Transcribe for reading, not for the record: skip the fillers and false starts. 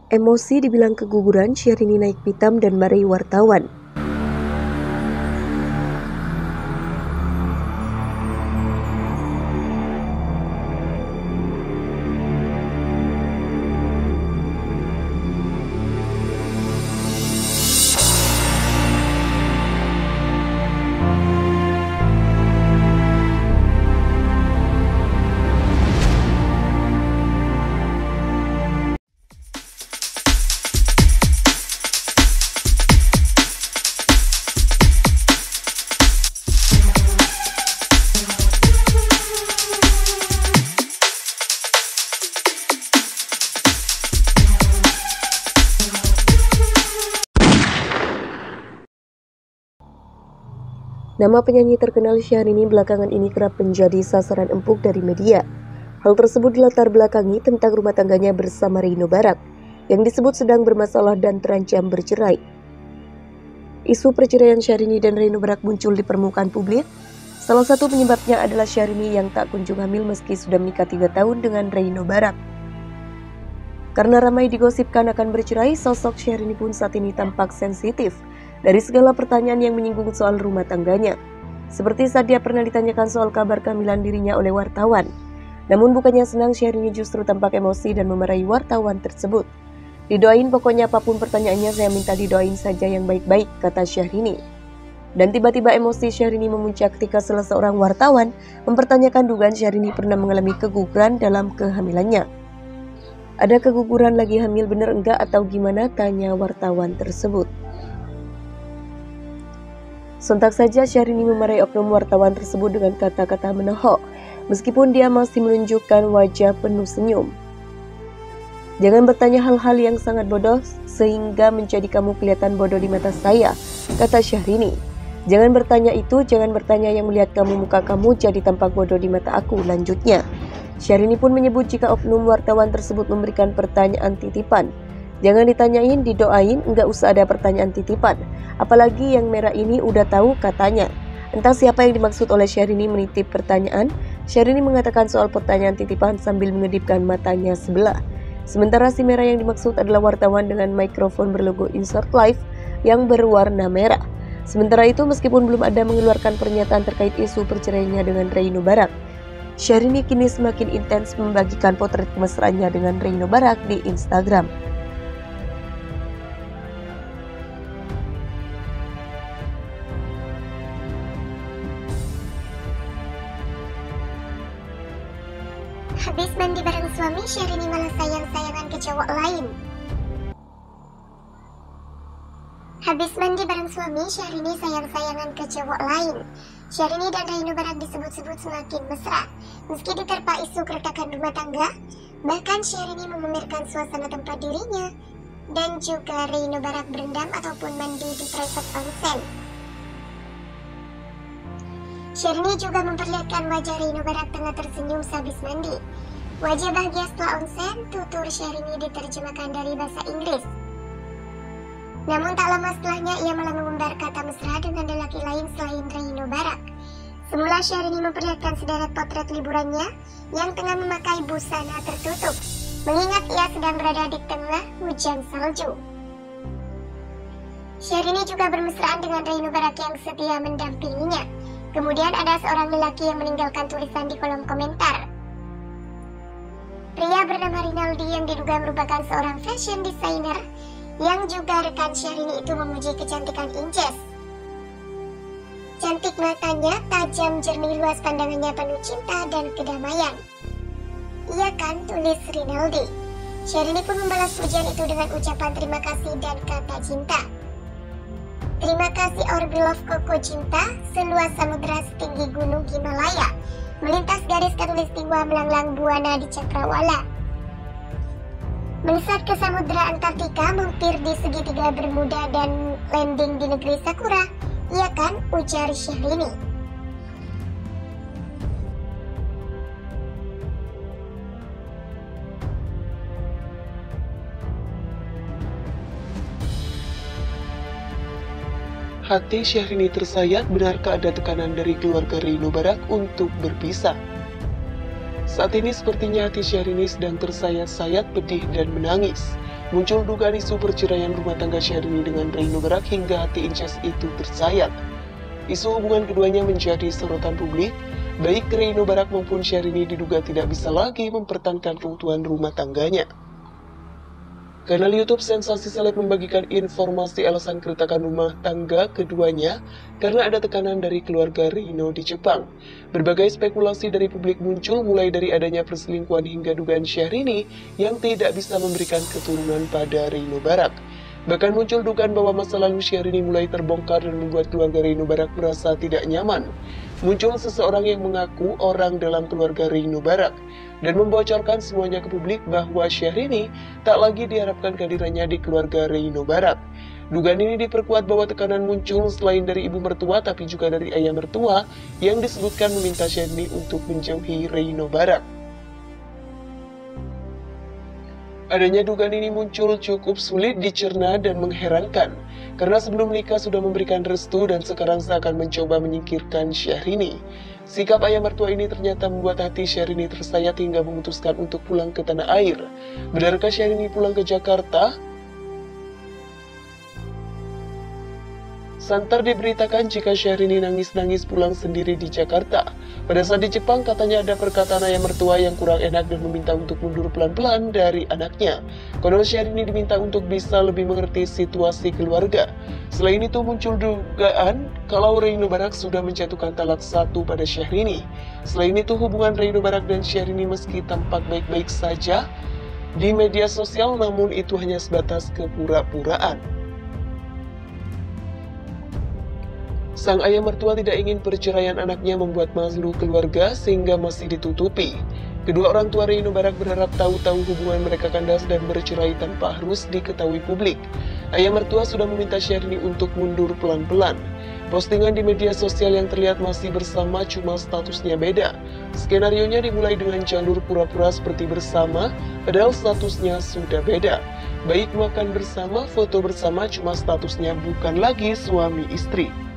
Emosi dibilang keguguran, Syahrini naik pitam dan marahi wartawan. Nama penyanyi terkenal Syahrini belakangan ini kerap menjadi sasaran empuk dari media. Hal tersebut dilatar belakangi tentang rumah tangganya bersama Reino Barak, yang disebut sedang bermasalah dan terancam bercerai. Isu perceraian Syahrini dan Reino Barak muncul di permukaan publik. Salah satu penyebabnya adalah Syahrini yang tak kunjung hamil meski sudah menikah 3 tahun dengan Reino Barak. Karena ramai digosipkan akan bercerai, sosok Syahrini pun saat ini tampak sensitif dari segala pertanyaan yang menyinggung soal rumah tangganya. Seperti saat dia pernah ditanyakan soal kabar kehamilan dirinya oleh wartawan. Namun bukannya senang, Syahrini justru tampak emosi dan memarahi wartawan tersebut. "Didoain pokoknya, apapun pertanyaannya saya minta didoain saja yang baik-baik," kata Syahrini. Dan tiba-tiba emosi Syahrini memuncak ketika salah seorang wartawan mempertanyakan dugaan Syahrini pernah mengalami keguguran dalam kehamilannya. "Ada keguguran lagi hamil bener enggak atau gimana?" tanya wartawan tersebut. Sontak saja Syahrini memarahi oknum wartawan tersebut dengan kata-kata menohok, meskipun dia masih menunjukkan wajah penuh senyum. "Jangan bertanya hal-hal yang sangat bodoh sehingga menjadi kamu kelihatan bodoh di mata saya," kata Syahrini. "Jangan bertanya itu, jangan bertanya yang melihat kamu, muka kamu jadi tampak bodoh di mata aku," lanjutnya. Syahrini pun menyebut jika oknum wartawan tersebut memberikan pertanyaan titipan, "Jangan ditanyain, didoain, enggak usah ada pertanyaan titipan. Apalagi yang merah ini udah tahu," katanya. Entah siapa yang dimaksud oleh Syahrini menitip pertanyaan. Syahrini mengatakan soal pertanyaan titipan sambil mengedipkan matanya sebelah. Sementara si merah yang dimaksud adalah wartawan dengan mikrofon berlogo Insert Live yang berwarna merah. Sementara itu, meskipun belum ada mengeluarkan pernyataan terkait isu perceraiannya dengan Reino Barak, Syahrini kini semakin intens membagikan potret kemesraannya dengan Reino Barak di Instagram. Habis mandi bareng suami, Syahrini malah sayang-sayangan ke cowok lain. Habis mandi bareng suami, Syahrini sayang-sayangan ke cowok lain. Syahrini dan Reino Barak disebut-sebut semakin mesra. Meski diterpa isu keretakan rumah tangga, bahkan Syahrini memamerkan suasana tempat dirinya dan juga Reino Barak berendam ataupun mandi di private onsen. Syahrini juga memperlihatkan wajah Reino Barak tengah tersenyum sehabis mandi. Wajah bahagia setelah onsen, tutur Syahrini diterjemahkan dari bahasa Inggris. Namun tak lama setelahnya ia malah mengumbar kata mesra dengan lelaki lain selain Reino Barak. Semula Syahrini memperlihatkan sederet potret liburannya yang tengah memakai busana tertutup, mengingat ia sedang berada di tengah hujan salju. Syahrini juga bermesraan dengan Reino Barak yang setia mendampinginya. Kemudian ada seorang lelaki yang meninggalkan tulisan di kolom komentar. Pria bernama Rinaldi yang diduga merupakan seorang fashion designer yang juga rekan Syahrini itu memuji kecantikan Inces. "Cantik matanya, tajam jernih, luas pandangannya, penuh cinta dan kedamaian. Iya kan?" tulis Rinaldi. Syahrini pun membalas pujian itu dengan ucapan terima kasih dan kata cinta. "Terima kasih our beloved Koko Cinta, seluas samudera setinggi gunung Himalaya, melintas garis katulistiwa melanglang buana di cakrawala. Melesat ke samudera Antartika, mampir di segitiga Bermuda dan landing di negeri Sakura. Iya kan?" ujar Syahrini. Hati Syahrini tersayat, benarkah ada tekanan dari keluarga Reino Barak untuk berpisah? Saat ini sepertinya hati Syahrini sedang tersayat-sayat, pedih dan menangis. muncul dugaan isu perceraian rumah tangga Syahrini dengan Ray Nubarak hingga hati Inces itu tersayat. Isu hubungan keduanya menjadi sorotan publik, baik Ray Nubarak maupun Syahrini diduga tidak bisa lagi mempertahankan keutuhan rumah tangganya. Kanal YouTube Sensasi Seleb membagikan informasi alasan keretakan rumah tangga keduanya karena ada tekanan dari keluarga Rino di Jepang. Berbagai spekulasi dari publik muncul mulai dari adanya perselingkuhan hingga dugaan Syahrini yang tidak bisa memberikan keturunan pada Ray Nubarak. Bahkan muncul dugaan bahwa masa lalu Syahrini mulai terbongkar dan membuat keluarga Ray Nubarak merasa tidak nyaman. Muncul seseorang yang mengaku orang dalam keluarga Ray Nubarak dan membocorkan semuanya ke publik bahwa Syahrini tak lagi diharapkan kehadirannya di keluarga Ray Nubarak. Dugaan ini diperkuat bahwa tekanan muncul selain dari ibu mertua tapi juga dari ayah mertua yang disebutkan meminta Syahrini untuk menjauhi Ray Nubarak. Adanya dugaan ini muncul cukup sulit dicerna dan mengherankan, karena sebelum menikah sudah memberikan restu dan sekarang seakan mencoba menyingkirkan Syahrini. Sikap ayah mertua ini ternyata membuat hati Syahrini tersayat hingga memutuskan untuk pulang ke tanah air. Benarkah Syahrini pulang ke Jakarta? Santer diberitakan jika Syahrini nangis-nangis pulang sendiri di Jakarta. Pada saat di Jepang katanya ada perkataan ayah mertua yang kurang enak dan meminta untuk mundur pelan-pelan dari anaknya. Konon Syahrini diminta untuk bisa lebih mengerti situasi keluarga. Selain itu muncul dugaan kalau Ray Nubarak sudah menjatuhkan talak 1 pada Syahrini. Selain itu hubungan Ray Nubarak dan Syahrini meski tampak baik-baik saja di media sosial, namun itu hanya sebatas kepura-puraan. Sang ayah mertua tidak ingin perceraian anaknya membuat malu keluarga sehingga masih ditutupi. Kedua orang tua Ray Nubarak berharap tahu-tahu hubungan mereka kandas dan bercerai tanpa harus diketahui publik. Ayah mertua sudah meminta Syahrini untuk mundur pelan-pelan. Postingan di media sosial yang terlihat masih bersama cuma statusnya beda. Skenarionya dimulai dengan jalur pura-pura seperti bersama, padahal statusnya sudah beda. Baik makan bersama, foto bersama, cuma statusnya bukan lagi suami istri.